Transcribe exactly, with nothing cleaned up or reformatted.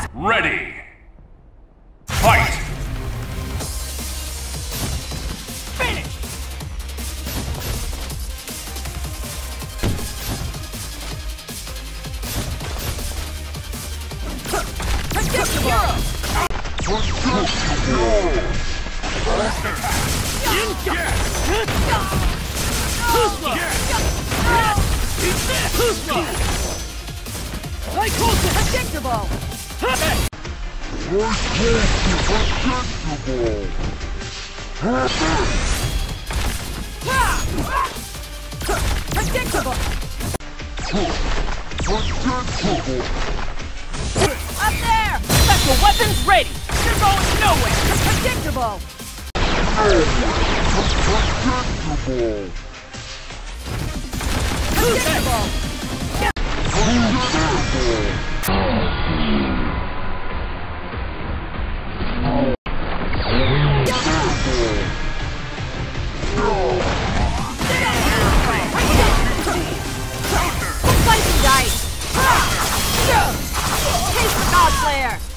is Ready. Fight. finished. Predictable. I call it predictable. Predictable. Up there! Special weapons ready! You're going nowhere! Predictable! Predictable! Slice and dice! Taste the God Slayer!